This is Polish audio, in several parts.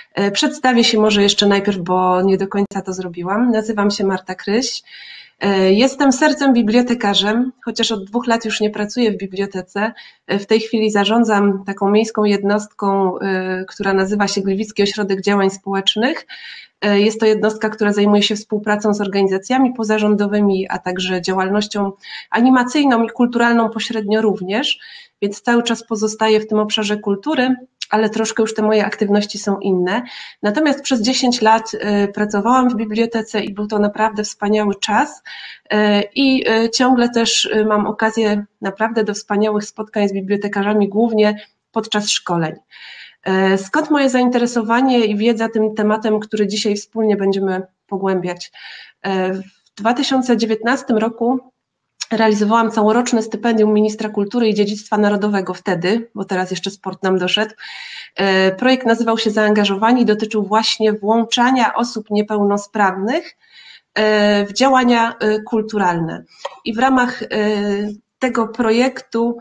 Przedstawię się może jeszcze najpierw, bo nie do końca to zrobiłam. Nazywam się Marta Kryś. Jestem sercem bibliotekarzem, chociaż od 2 lat już nie pracuję w bibliotece. W tej chwili zarządzam taką miejską jednostką, która nazywa się Gliwicki Ośrodek Działań Społecznych. Jest to jednostka, która zajmuje się współpracą z organizacjami pozarządowymi, a także działalnością animacyjną i kulturalną pośrednio również, więc cały czas pozostaję w tym obszarze kultury, ale troszkę już te moje aktywności są inne. Natomiast przez 10 lat pracowałam w bibliotece i był to naprawdę wspaniały czas i ciągle też mam okazję naprawdę do wspaniałych spotkań z bibliotekarzami, głównie podczas szkoleń. Skąd moje zainteresowanie i wiedza tym tematem, który dzisiaj wspólnie będziemy pogłębiać? W 2019 roku realizowałam całoroczne stypendium Ministra Kultury i Dziedzictwa Narodowego wtedy, bo teraz jeszcze sport nam doszedł. Projekt nazywał się Zaangażowani i dotyczył właśnie włączania osób niepełnosprawnych w działania kulturalne. I w ramach tego projektu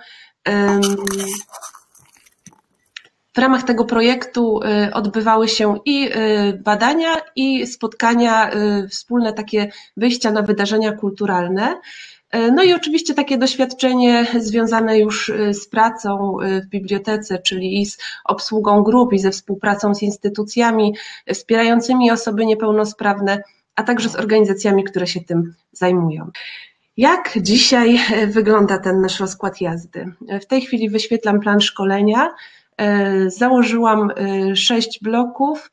odbywały się i badania, i spotkania, wspólne takie wyjścia na wydarzenia kulturalne. No i oczywiście takie doświadczenie związane już z pracą w bibliotece, czyli i z obsługą grup, i ze współpracą z instytucjami wspierającymi osoby niepełnosprawne, a także z organizacjami, które się tym zajmują. Jak dzisiaj wygląda ten nasz rozkład jazdy? W tej chwili wyświetlam plan szkolenia. Założyłam 6 bloków.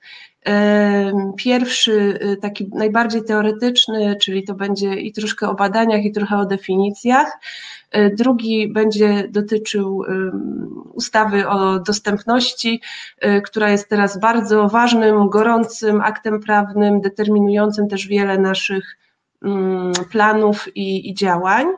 Pierwszy, taki najbardziej teoretyczny, czyli to będzie i troszkę o badaniach, i trochę o definicjach. Drugi będzie dotyczył ustawy o dostępności, która jest teraz bardzo ważnym, gorącym aktem prawnym, determinującym też wiele naszych planów i działań.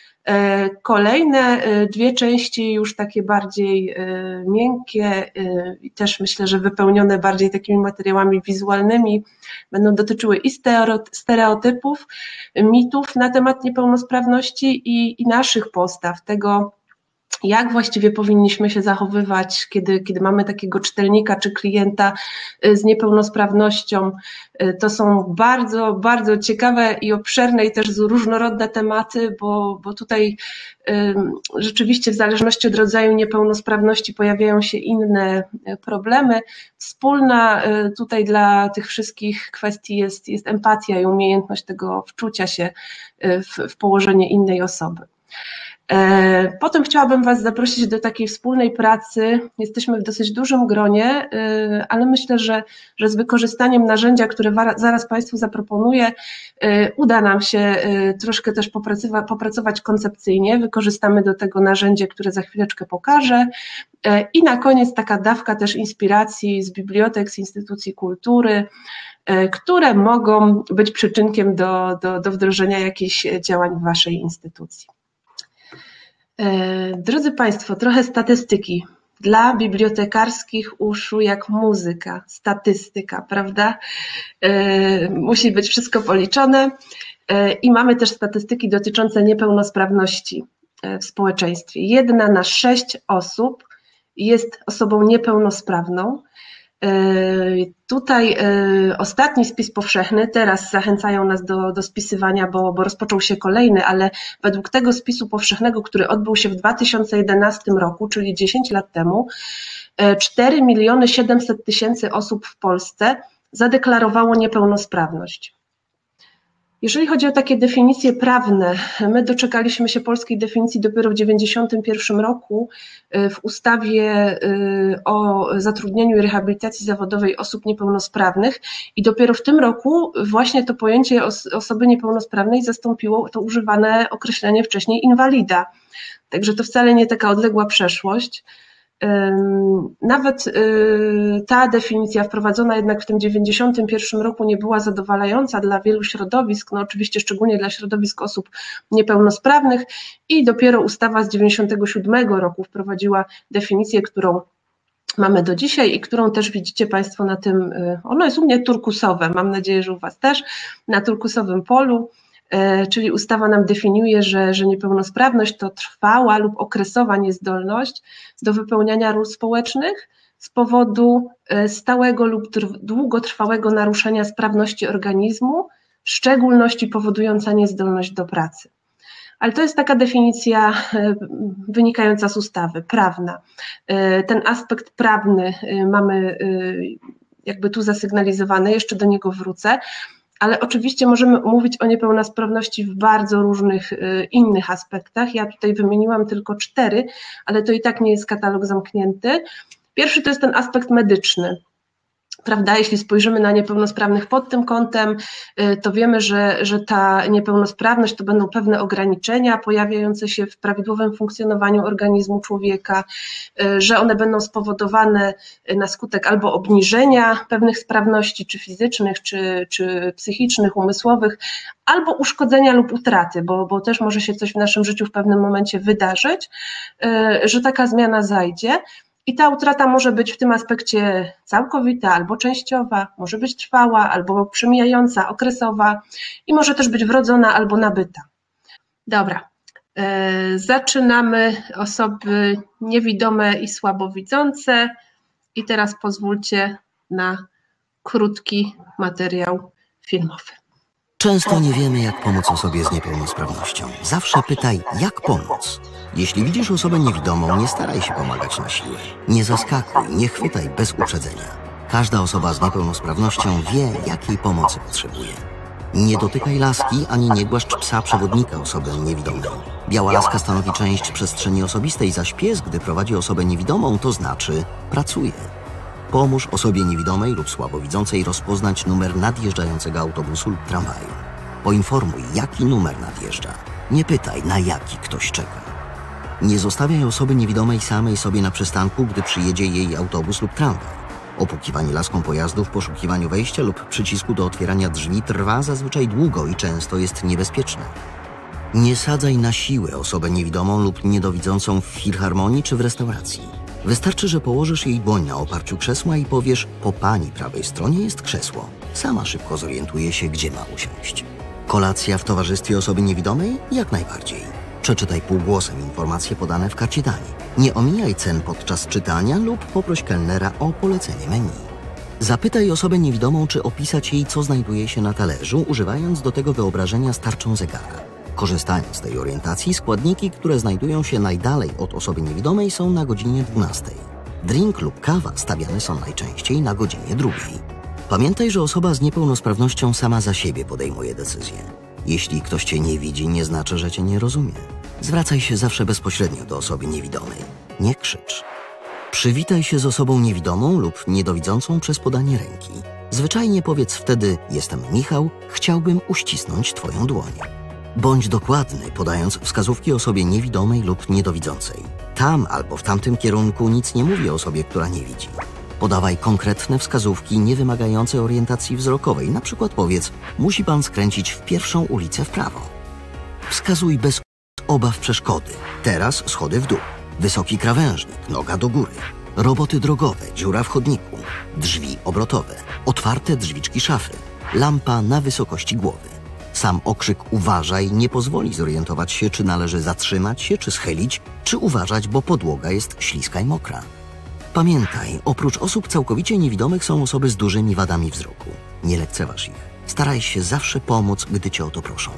Kolejne 2 części, już takie bardziej miękkie i też myślę, że wypełnione bardziej takimi materiałami wizualnymi, będą dotyczyły i stereotypów, mitów na temat niepełnosprawności i naszych postaw, tego, jak właściwie powinniśmy się zachowywać, kiedy mamy takiego czytelnika czy klienta z niepełnosprawnością. To są bardzo, bardzo ciekawe i obszerne i też różnorodne tematy, bo tutaj rzeczywiście w zależności od rodzaju niepełnosprawności pojawiają się inne problemy. Wspólna tutaj dla tych wszystkich kwestii jest empatia i umiejętność tego wczucia się w położenie innej osoby. Potem chciałabym Was zaprosić do takiej wspólnej pracy. Jesteśmy w dosyć dużym gronie, ale myślę, że z wykorzystaniem narzędzia, które zaraz Państwu zaproponuję, uda nam się troszkę też popracować koncepcyjnie. Wykorzystamy do tego narzędzie, które za chwileczkę pokażę. I na koniec taka dawka też inspiracji z bibliotek, z instytucji kultury, które mogą być przyczynkiem do wdrożenia jakichś działań w Waszej instytucji. Drodzy Państwo, trochę statystyki. Dla bibliotekarskich uszu jak muzyka, statystyka, prawda? Musi być wszystko policzone i mamy też statystyki dotyczące niepełnosprawności w społeczeństwie. 1 na 6 osób jest osobą niepełnosprawną. Tutaj ostatni spis powszechny, teraz zachęcają nas do spisywania, bo rozpoczął się kolejny, ale według tego spisu powszechnego, który odbył się w 2011 roku, czyli 10 lat temu, 4 700 000 osób w Polsce zadeklarowało niepełnosprawność. Jeżeli chodzi o takie definicje prawne, my doczekaliśmy się polskiej definicji dopiero w 1991 roku w ustawie o zatrudnieniu i rehabilitacji zawodowej osób niepełnosprawnych i dopiero w tym roku właśnie to pojęcie osoby niepełnosprawnej zastąpiło to używane określenie wcześniej inwalida. Także to wcale nie taka odległa przeszłość. Nawet ta definicja wprowadzona jednak w tym 1991 roku nie była zadowalająca dla wielu środowisk, no oczywiście szczególnie dla środowisk osób niepełnosprawnych i dopiero ustawa z 1997 roku wprowadziła definicję, którą mamy do dzisiaj i którą też widzicie Państwo na tym, ono jest u mnie turkusowe, mam nadzieję, że u Was też, na turkusowym polu. Czyli ustawa nam definiuje, że niepełnosprawność to trwała lub okresowa niezdolność do wypełniania ról społecznych, z powodu stałego lub długotrwałego naruszenia sprawności organizmu, w szczególności powodująca niezdolność do pracy. Ale to jest taka definicja wynikająca z ustawy, prawna. Ten aspekt prawny mamy jakby tu zasygnalizowany, jeszcze do niego wrócę, ale oczywiście możemy mówić o niepełnosprawności w bardzo różnych innych aspektach. Ja tutaj wymieniłam tylko 4, ale to i tak nie jest katalog zamknięty. Pierwszy to jest ten aspekt medyczny. Prawda, jeśli spojrzymy na niepełnosprawnych pod tym kątem, to wiemy, że ta niepełnosprawność to będą pewne ograniczenia pojawiające się w prawidłowym funkcjonowaniu organizmu człowieka, że one będą spowodowane na skutek albo obniżenia pewnych sprawności, czy fizycznych, czy psychicznych, umysłowych, albo uszkodzenia lub utraty, bo też może się coś w naszym życiu w pewnym momencie wydarzyć, że taka zmiana zajdzie. I ta utrata może być w tym aspekcie całkowita albo częściowa, może być trwała albo przemijająca, okresowa i może też być wrodzona albo nabyta. Dobra, zaczynamy. Osoby niewidome i słabowidzące i teraz pozwólcie na krótki materiał filmowy. Często nie wiemy, jak pomóc osobie z niepełnosprawnością. Zawsze pytaj, jak pomóc. Jeśli widzisz osobę niewidomą, nie staraj się pomagać na siłę. Nie zaskakuj, nie chwytaj bez uprzedzenia. Każda osoba z niepełnosprawnością wie, jakiej pomocy potrzebuje. Nie dotykaj laski, ani nie głaszcz psa przewodnika osoby niewidomej. Biała laska stanowi część przestrzeni osobistej, zaś pies, gdy prowadzi osobę niewidomą, to znaczy pracuje. Pomóż osobie niewidomej lub słabowidzącej rozpoznać numer nadjeżdżającego autobusu lub tramwaju. Poinformuj, jaki numer nadjeżdża. Nie pytaj, na jaki ktoś czeka. Nie zostawiaj osoby niewidomej samej sobie na przystanku, gdy przyjedzie jej autobus lub tramwaj. Opukiwanie laską pojazdu w poszukiwaniu wejścia lub przycisku do otwierania drzwi trwa zazwyczaj długo i często jest niebezpieczne. Nie sadzaj na siłę osobę niewidomą lub niedowidzącą w filharmonii czy w restauracji. Wystarczy, że położysz jej dłoń na oparciu krzesła i powiesz: po pani prawej stronie jest krzesło. Sama szybko zorientuje się, gdzie ma usiąść. Kolacja w towarzystwie osoby niewidomej? Jak najbardziej. Przeczytaj półgłosem informacje podane w karcie dani. Nie omijaj cen podczas czytania lub poproś kelnera o polecenie menu. Zapytaj osobę niewidomą, czy opisać jej, co znajduje się na talerzu, używając do tego wyobrażenia z tarczą zegara. Korzystając z tej orientacji, składniki, które znajdują się najdalej od osoby niewidomej, są na godzinie 12. Drink lub kawa stawiane są najczęściej na godzinie 2. Pamiętaj, że osoba z niepełnosprawnością sama za siebie podejmuje decyzje. Jeśli ktoś cię nie widzi, nie znaczy, że cię nie rozumie. Zwracaj się zawsze bezpośrednio do osoby niewidomej. Nie krzycz. Przywitaj się z osobą niewidomą lub niedowidzącą przez podanie ręki. Zwyczajnie powiedz wtedy: jestem Michał, chciałbym uścisnąć twoją dłoń. Bądź dokładny, podając wskazówki osobie niewidomej lub niedowidzącej. Tam albo w tamtym kierunku nic nie mówi o osobie, która nie widzi. Podawaj konkretne wskazówki niewymagające orientacji wzrokowej. Na przykład powiedz: musi pan skręcić w pierwszą ulicę w prawo. Wskazuj bez obaw przeszkody. Teraz schody w dół. Wysoki krawężnik, noga do góry. Roboty drogowe, dziura w chodniku. Drzwi obrotowe. Otwarte drzwiczki szafy. Lampa na wysokości głowy. Sam okrzyk uważaj nie pozwoli zorientować się, czy należy zatrzymać się, czy schylić, czy uważać, bo podłoga jest śliska i mokra. Pamiętaj, oprócz osób całkowicie niewidomych są osoby z dużymi wadami wzroku. Nie lekceważ ich. Staraj się zawsze pomóc, gdy cię o to proszą.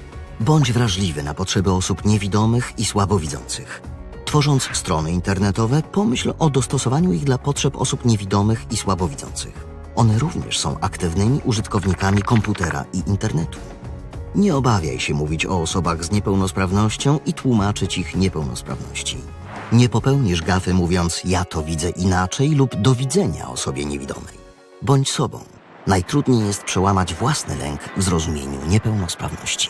Bądź wrażliwy na potrzeby osób niewidomych i słabowidzących. Tworząc strony internetowe, pomyśl o dostosowaniu ich dla potrzeb osób niewidomych i słabowidzących. One również są aktywnymi użytkownikami komputera i internetu. Nie obawiaj się mówić o osobach z niepełnosprawnością i tłumaczyć ich niepełnosprawności. Nie popełnisz gafy mówiąc: ja to widzę inaczej lub do widzenia osobie niewidomej. Bądź sobą. Najtrudniej jest przełamać własny lęk w zrozumieniu niepełnosprawności.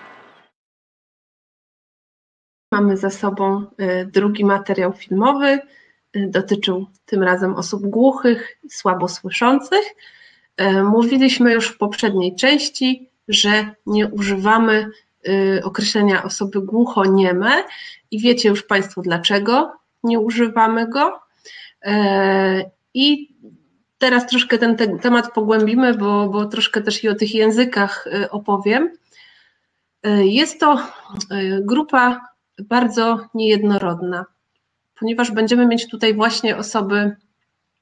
Mamy za sobą drugi materiał filmowy. Dotyczył tym razem osób głuchych, słabo słyszących. Mówiliśmy już w poprzedniej części, że nie używamy określenia osoby głuchonieme i wiecie już Państwo, dlaczego nie używamy go. I teraz troszkę ten temat pogłębimy, bo troszkę też i o tych językach opowiem. Jest to grupa bardzo niejednorodna, ponieważ będziemy mieć tutaj właśnie osoby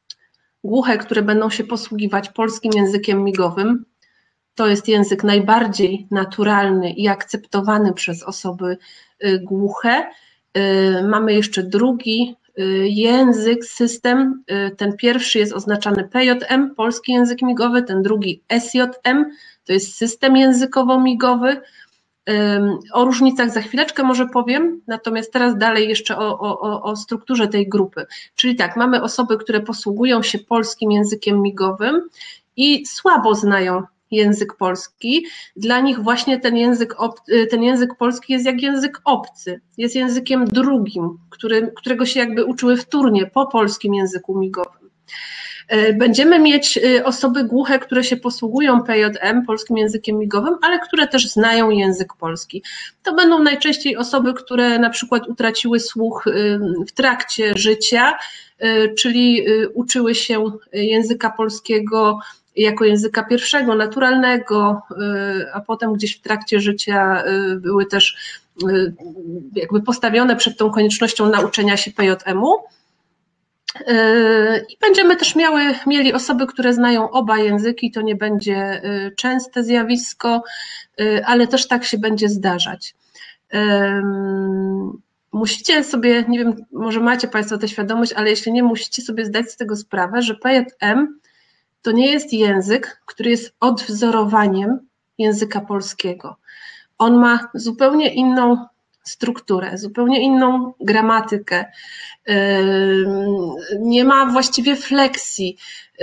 głuche, które będą się posługiwać polskim językiem migowym. To jest język najbardziej naturalny i akceptowany przez osoby głuche. Mamy jeszcze drugi język, system. Ten pierwszy jest oznaczany PJM, polski język migowy, ten drugi SJM, to jest system językowo-migowy. O różnicach za chwileczkę może powiem, natomiast teraz dalej jeszcze o strukturze tej grupy. Czyli tak, mamy osoby, które posługują się polskim językiem migowym i słabo znają język polski. Dla nich właśnie ten język polski jest jak język obcy, jest językiem drugim, którego się jakby uczyły wtórnie po polskim języku migowym. Będziemy mieć osoby głuche, które się posługują PJM, polskim językiem migowym, ale które też znają język polski. To będą najczęściej osoby, które na przykład utraciły słuch w trakcie życia, czyli uczyły się języka polskiego jako języka pierwszego, naturalnego, a potem gdzieś w trakcie życia były też jakby postawione przed tą koniecznością nauczenia się PJM-u. I będziemy też mieli osoby, które znają oba języki, to nie będzie częste zjawisko, ale też tak się będzie zdarzać. Musicie sobie, nie wiem, może macie Państwo tę świadomość, ale jeśli nie, musicie sobie zdać z tego sprawę, że PJM to nie jest język, który jest odwzorowaniem języka polskiego. On ma zupełnie inną strukturę, zupełnie inną gramatykę, nie ma właściwie fleksji.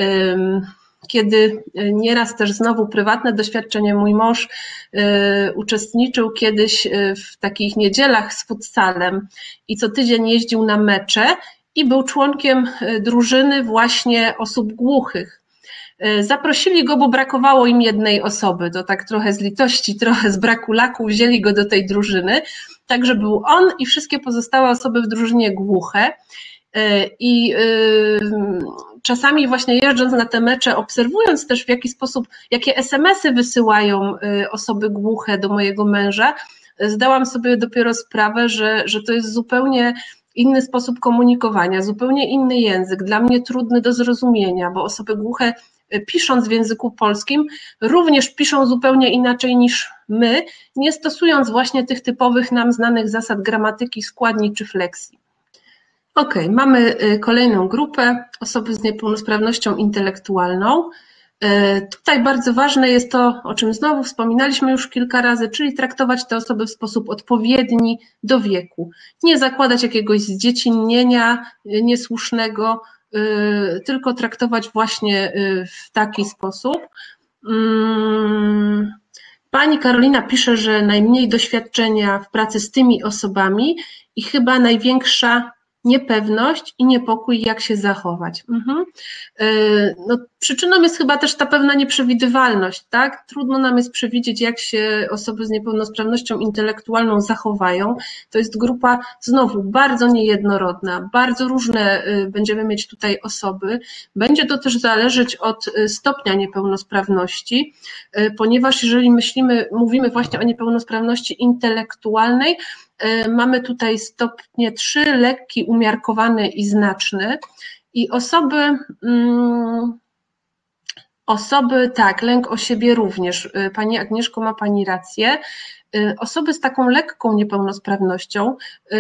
Kiedy nieraz też znowu prywatne doświadczenie, mój mąż uczestniczył kiedyś w takich niedzielach z futsalem i co tydzień jeździł na mecze i był członkiem drużyny właśnie osób głuchych. Zaprosili go, bo brakowało im jednej osoby, to tak trochę z litości, trochę z braku laku wzięli go do tej drużyny, także był on i wszystkie pozostałe osoby w drużynie głuche i czasami właśnie jeżdżąc na te mecze, obserwując też w jaki sposób, jakie SMS-y wysyłają osoby głuche do mojego męża, zdałam sobie dopiero sprawę, że to jest zupełnie inny sposób komunikowania, zupełnie inny język, dla mnie trudny do zrozumienia, bo osoby głuche pisząc w języku polskim również piszą zupełnie inaczej niż my, nie stosując właśnie tych typowych nam znanych zasad gramatyki, składni czy fleksji. Ok, mamy kolejną grupę, osoby z niepełnosprawnością intelektualną. Tutaj bardzo ważne jest to, o czym znowu wspominaliśmy już kilka razy, czyli traktować te osoby w sposób odpowiedni do wieku. Nie zakładać jakiegoś zdziecinnienia niesłusznego, tylko traktować właśnie w taki sposób. Pani Karolina pisze, że najmniej doświadczenia w pracy z tymi osobami i chyba największa niepewność i niepokój, jak się zachować. No, przyczyną jest chyba też ta pewna nieprzewidywalność, tak? Trudno nam jest przewidzieć, jak się osoby z niepełnosprawnością intelektualną zachowają. To jest grupa znowu bardzo niejednorodna, bardzo różne będziemy mieć tutaj osoby. Będzie to też zależeć od stopnia niepełnosprawności, ponieważ jeżeli mówimy właśnie o niepełnosprawności intelektualnej, mamy tutaj stopnie 3, lekki, umiarkowany i znaczny. I osoby, tak, lęk o siebie również. Pani Agnieszko, ma Pani rację. Osoby z taką lekką niepełnosprawnością,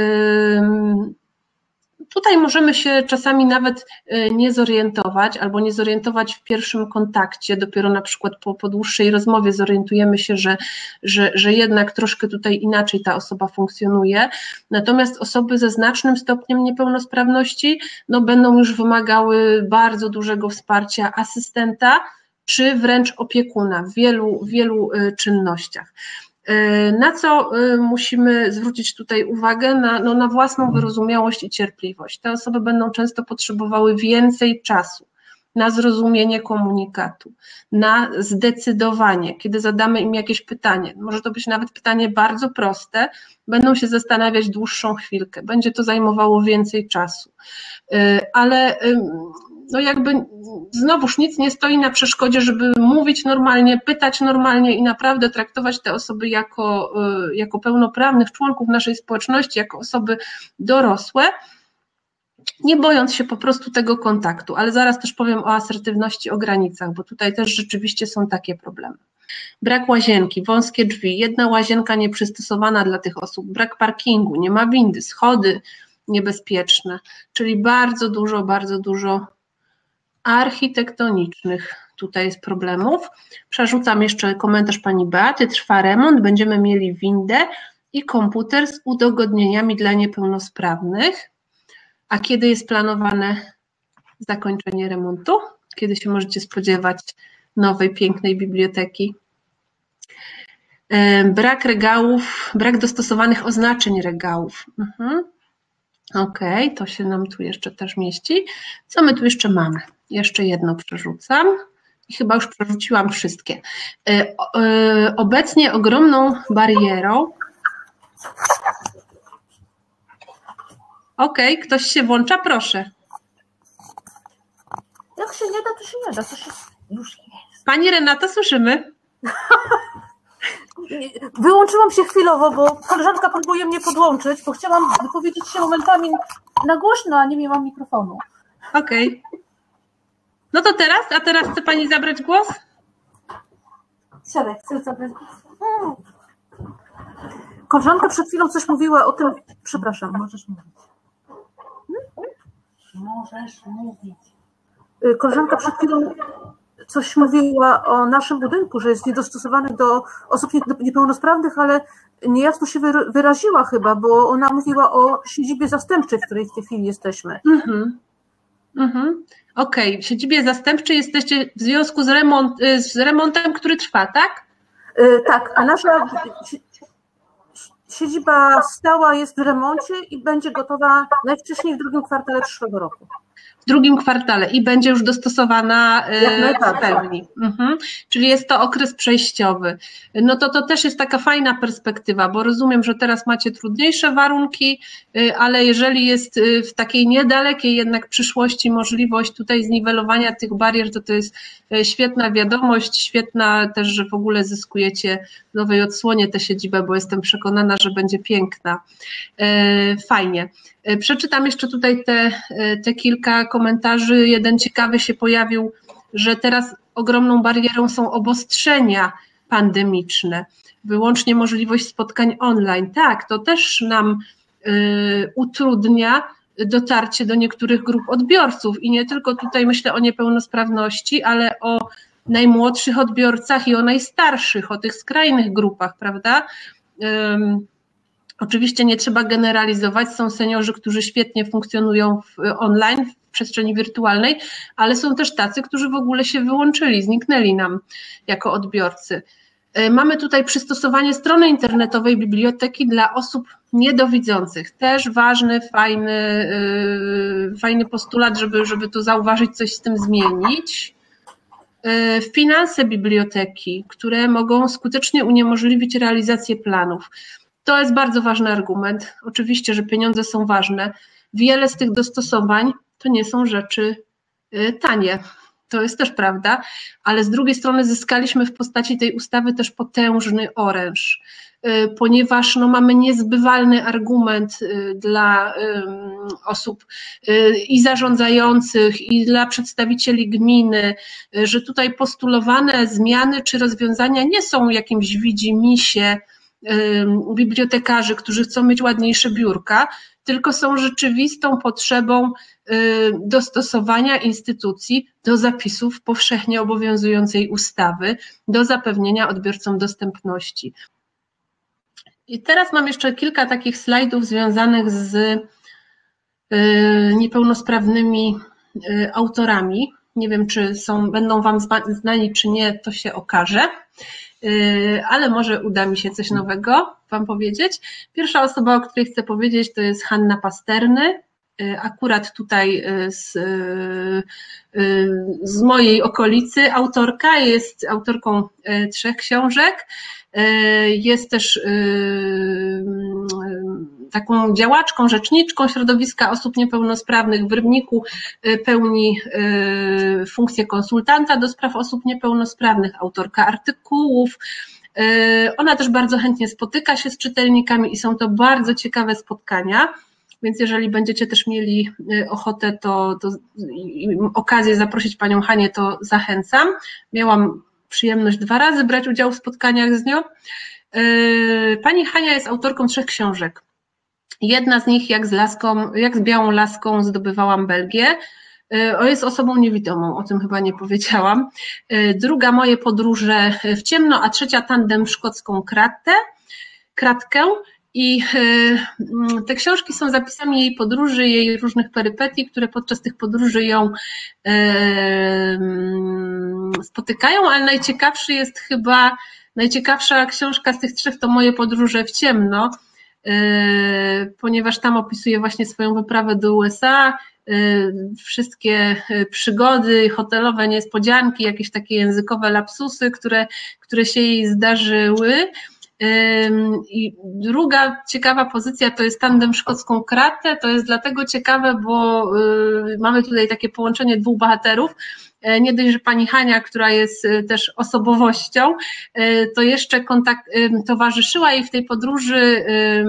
tutaj możemy się czasami nawet nie zorientować albo nie zorientować w pierwszym kontakcie, dopiero na przykład po dłuższej rozmowie zorientujemy się, że jednak troszkę tutaj inaczej ta osoba funkcjonuje. Natomiast osoby ze znacznym stopniem niepełnosprawności będą już wymagały bardzo dużego wsparcia asystenta czy wręcz opiekuna w wielu czynnościach. Na co musimy zwrócić tutaj uwagę? Na własną wyrozumiałość i cierpliwość. Te osoby będą często potrzebowały więcej czasu na zrozumienie komunikatu, na zdecydowanie, kiedy zadamy im jakieś pytanie. Może to być nawet pytanie bardzo proste, będą się zastanawiać dłuższą chwilkę, będzie to zajmowało więcej czasu, ale jakby znowuż nic nie stoi na przeszkodzie, żeby mówić normalnie, pytać normalnie i naprawdę traktować te osoby jako pełnoprawnych członków naszej społeczności, jako osoby dorosłe. nie bojąc się po prostu tego kontaktu, ale zaraz też powiem o asertywności, o granicach, bo tutaj też rzeczywiście są takie problemy. Brak łazienki, wąskie drzwi, jedna łazienka nieprzystosowana dla tych osób, brak parkingu, nie ma windy, schody niebezpieczne, czyli bardzo dużo architektonicznych tutaj jest problemów. Przerzucam jeszcze komentarz pani Beaty, trwa remont, będziemy mieli windę i komputer z udogodnieniami dla niepełnosprawnych. A kiedy jest planowane zakończenie remontu? Kiedy się możecie spodziewać nowej, pięknej biblioteki? Brak regałów, brak dostosowanych oznaczeń regałów. Okej, to się nam tu jeszcze też mieści. Co my tu jeszcze mamy? Jeszcze jedno przerzucam i chyba już przerzuciłam wszystkie. Obecnie ogromną barierą. Okej, ktoś się włącza, proszę. Jak się nie da, to się nie da. To się już jest. Pani Renata, słyszymy. Wyłączyłam się chwilowo, bo koleżanka próbuje mnie podłączyć, bo chciałam wypowiedzieć się momentami na głośno, a nie miałam mikrofonu. Okej. No to teraz, a teraz chce pani zabrać głos? Siadaj, chcę zabrać głos. Koleżanka przed chwilą coś mówiła o tym. Przepraszam, możesz mówić. Możesz mówić. Koleżanka przed chwilą coś mówiła o naszym budynku, że jest niedostosowany do osób niepełnosprawnych, ale niejasno się wyraziła chyba, bo ona mówiła o siedzibie zastępczej, w której w tej chwili jesteśmy. Okej, w siedzibie zastępczej jesteście w związku z remontem, który trwa, tak? Tak, a nasza siedziba stała jest w remoncie i będzie gotowa najwcześniej w drugim kwartale przyszłego roku. W drugim kwartale i będzie już dostosowana w pełni. Czyli jest to okres przejściowy. No to też jest taka fajna perspektywa, bo rozumiem, że teraz macie trudniejsze warunki, ale jeżeli jest w takiej niedalekiej jednak przyszłości możliwość tutaj zniwelowania tych barier, to jest świetna wiadomość, świetna też, że w ogóle zyskujecie w nowej odsłonie tę siedzibę, bo jestem przekonana, że będzie piękna. Fajnie. Przeczytam jeszcze tutaj te kilka komentarzy. Jeden ciekawy się pojawił, że teraz ogromną barierą są obostrzenia pandemiczne, wyłącznie możliwość spotkań online. Tak, to też nam utrudnia dotarcie do niektórych grup odbiorców i nie tylko tutaj myślę o niepełnosprawności, ale o najmłodszych odbiorcach i o najstarszych, o tych skrajnych grupach, prawda? Oczywiście nie trzeba generalizować, są seniorzy, którzy świetnie funkcjonują online, w przestrzeni wirtualnej, ale są też tacy, którzy w ogóle się wyłączyli, zniknęli nam jako odbiorcy. Mamy tutaj przystosowanie strony internetowej biblioteki dla osób niedowidzących. Też ważny, fajny postulat, żeby tu zauważyć, coś z tym zmienić. Finanse biblioteki, które mogą skutecznie uniemożliwić realizację planów. To jest bardzo ważny argument. Oczywiście, że pieniądze są ważne. Wiele z tych dostosowań to nie są rzeczy tanie. To jest też prawda, ale z drugiej strony zyskaliśmy w postaci tej ustawy też potężny oręż, ponieważ mamy niezbywalny argument dla osób i zarządzających, i dla przedstawicieli gminy, że tutaj postulowane zmiany czy rozwiązania nie są jakimś widzimisię bibliotekarzy, którzy chcą mieć ładniejsze biurka, tylko są rzeczywistą potrzebą dostosowania instytucji do zapisów powszechnie obowiązującej ustawy, do zapewnienia odbiorcom dostępności. I teraz mam jeszcze kilka takich slajdów związanych z niepełnosprawnymi autorami. Nie wiem, czy będą Wam znani, czy nie, to się okaże, ale może uda mi się coś nowego Wam powiedzieć. Pierwsza osoba, o której chcę powiedzieć, to jest Hanna Pasterny. Akurat tutaj z mojej okolicy autorka, jest autorką 3 książek, jest też taką działaczką, rzeczniczką środowiska osób niepełnosprawnych. W Rybniku pełni funkcję konsultanta do spraw osób niepełnosprawnych, autorka artykułów. Ona też bardzo chętnie spotyka się z czytelnikami i są to bardzo ciekawe spotkania. więc jeżeli będziecie też mieli ochotę, to okazję zaprosić Panią Hanię, to zachęcam. Miałam przyjemność 2 razy brać udział w spotkaniach z nią. Pani Hania jest autorką 3 książek. Jedna z nich, jak z białą laską zdobywałam Belgię, jest osobą niewidomą, o tym chyba nie powiedziałam. Druga, moje podróże w ciemno, a trzecia, tandem szkocką kratkę. I te książki są zapisami jej podróży, jej różnych perypetii, które podczas tych podróży ją spotykają, ale najciekawsza książka z tych 3 to moje podróże w ciemno, ponieważ tam opisuje właśnie swoją wyprawę do USA, wszystkie przygody hotelowe, niespodzianki, jakieś takie językowe lapsusy, które się jej zdarzyły. I druga ciekawa pozycja to jest tandem szkocką kratę. To jest dlatego ciekawe, bo mamy tutaj takie połączenie 2 bohaterów. Nie dość, że pani Hania, która jest też osobowością, to jeszcze towarzyszyła jej w tej podróży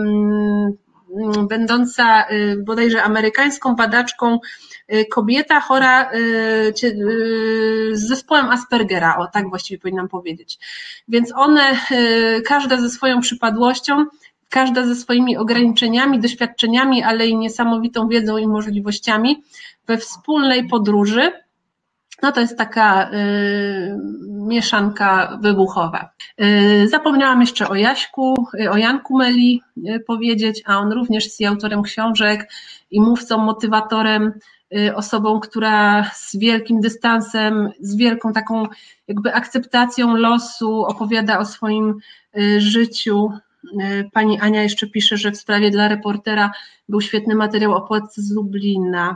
będąca bodajże amerykańską badaczką kobieta chora z zespołem Aspergera, o tak właściwie powinnam powiedzieć. Więc one, każda ze swoją przypadłością, każda ze swoimi ograniczeniami, doświadczeniami, ale i niesamowitą wiedzą i możliwościami we wspólnej podróży, no to jest taka mieszanka wybuchowa. Zapomniałam jeszcze o Janku Meli powiedzieć, a on również jest autorem książek i mówcą, motywatorem, osobą, która z wielkim dystansem, z wielką taką jakby akceptacją losu opowiada o swoim życiu. Pani Ania jeszcze pisze, że w sprawie dla Reportera był świetny materiał o poetce z Lublina.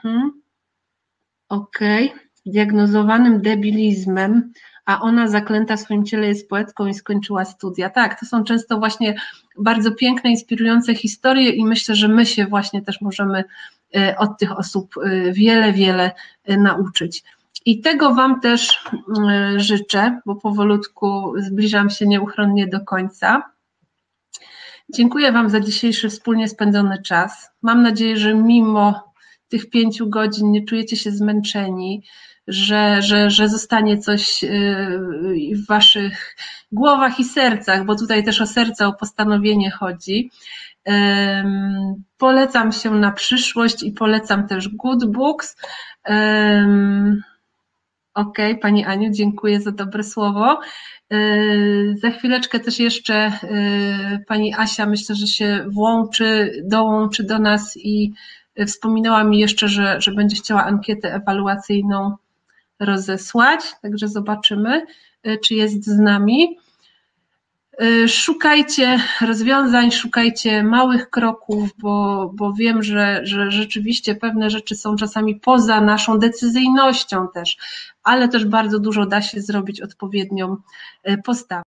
Okej. Diagnozowanym debilizmem, a ona zaklęta w swoim ciele jest poetką i skończyła studia. Tak, to są często właśnie bardzo piękne, inspirujące historie i myślę, że my się właśnie też możemy od tych osób wiele nauczyć. I tego Wam też życzę, bo powolutku zbliżam się nieuchronnie do końca. Dziękuję Wam za dzisiejszy wspólnie spędzony czas. Mam nadzieję, że mimo tych 5 godzin nie czujecie się zmęczeni, że zostanie coś w Waszych głowach i sercach, bo tutaj też o serce, o postanowienie chodzi. Polecam się na przyszłość i polecam też Good Books. Okej, Pani Aniu, dziękuję za dobre słowo. Za chwileczkę też jeszcze Pani Asia, myślę, że się dołączy do nas i wspominała mi jeszcze, że będzie chciała ankietę ewaluacyjną rozesłać, także zobaczymy, czy jest z nami. Szukajcie rozwiązań, szukajcie małych kroków, bo wiem, że rzeczywiście pewne rzeczy są czasami poza naszą decyzyjnością też, ale też bardzo dużo da się zrobić odpowiednią postawą.